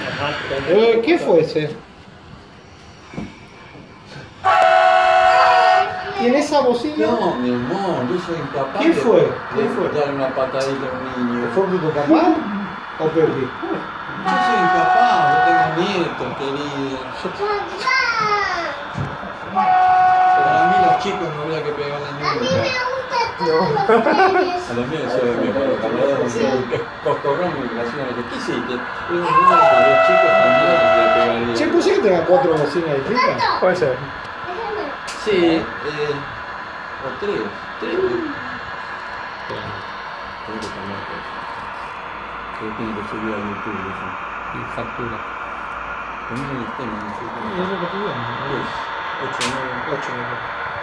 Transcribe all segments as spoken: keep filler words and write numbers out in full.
Eh, ¿Qué fue ese? ¿Y en esa bocina? No, mi amor, yo soy incapaz. ¿Quién fue? de, ¿Quién de fue? dar una patadita a un niño. ¿Fue tu papá o Pepe? Yo soy incapaz, yo tengo nietos, querido. Yo... Pero a mí los chicos no habría que pegarle a A mí ninguno. me gustan todos los trenes. A los míos se me acuerdo que hablaron de coscorrón y me hacían que ¿qué hiciste? Y no, no, los chicos también le pegarían. Che, ¿pusiste que tenga cuatro bocinas distintas? Puede ser. Déjame. Sí, eh, o tres, tres. Tengo que cambiar todo. Pero tiene que subir a YouTube eso. Y factura. Ponme el tema, no sé Y cómo. es lo que tuvimos. Pues, ocho, nueve. Ocho, ¿no?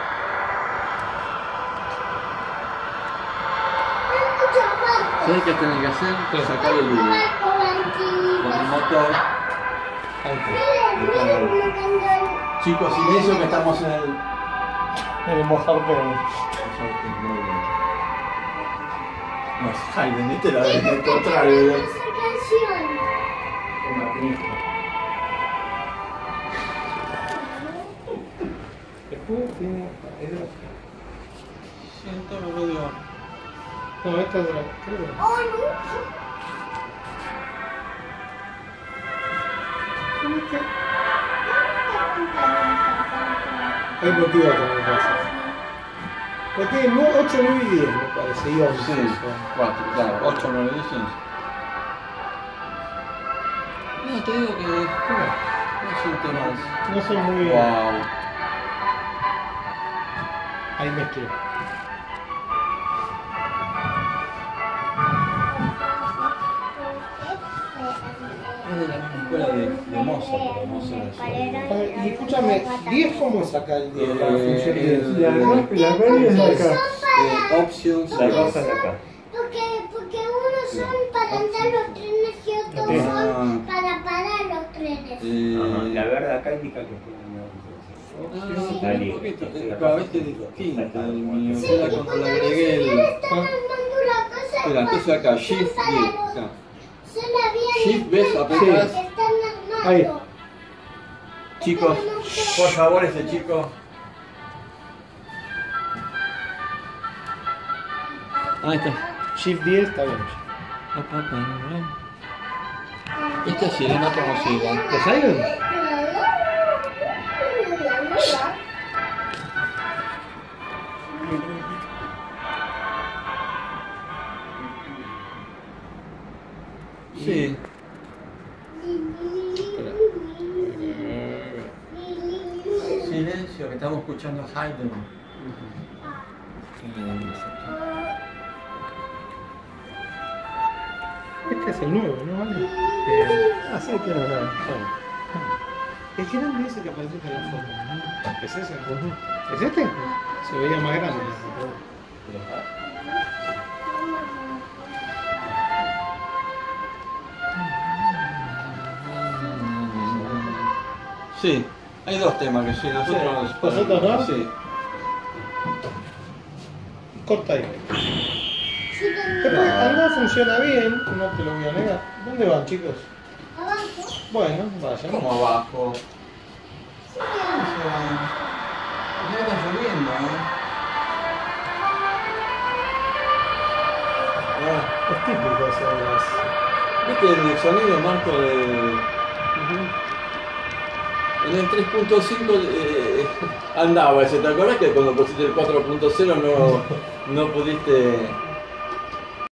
Hay mucho barco. ¿Sabes qué tenés que hacer? Sacar el humo. Barco, barquito. Con el motor. Miren, miren cómo cantó. Chicos, silencio que estamos en el... En el mojarpeo. No, Hayden, viste la ¿Quién del está contrario. cantando esa canción? Una pinta. Después tiene... Siento lo rodeo. No, esta es de la... creo que- Oh, no. ¿Cómo es que? ¿Dónde está cantando esa canción? Hay motivo que me pasa. Porque tiene ocho, nueve y diez, me parece. Y once. Sí, cuatro, claro, ocho, nueve, diez, once. No, te digo que no siento más. No son muy... Wow. Ahí mezclé. Es de la misma escuela de, de Mozart, pero Mozart es... Ah, y escúchame, diez cómo es acá el diez? La Eh, función el- diez. La la media es de acá. Eh, options, La cosa es de acá. Porque, porque unos son para andar los trenes y otros Ah. son para parar los trenes. eh, Ajá, la verde acá indica que fue Ah, una un poquito, eh, cada vez es distinta el mío. Era cuando le agregué el... Están armando la cosa. Espera, entonces acá, Shift diez, acá. Se la habían Shift, ves, apretás. están armando. Ahí. Chicos, por favor, ese chico. Ahí está. Shift diez está bien. Esta es sirena conocida. ¿Los Irons? Sí. Silencio, que estamos escuchando a Haydn. Este es el nuevo, ¿no? Vale. Eh, Ah, sí, tiene razón. El que no dice que aparece en la foto. ¿Es ese? ¿Es este? Se veía más grande. Sí, hay dos temas que sí, nosotros... Sí. ¿Vosotros no? Sí. Corta ahí. Después, algo funciona bien, no te lo voy a negar. ¿Dónde van, chicos? Abajo. Bueno, vayan. ¿Cómo abajo? Ya está lloviendo, ¿eh? Ah, Es típico eso de las... ¿viste el sonido, Marco, de... En el tres punto cinco eh, andaba ese, ¿te acuerdas que cuando pusiste el cuatro punto cero no, no pudiste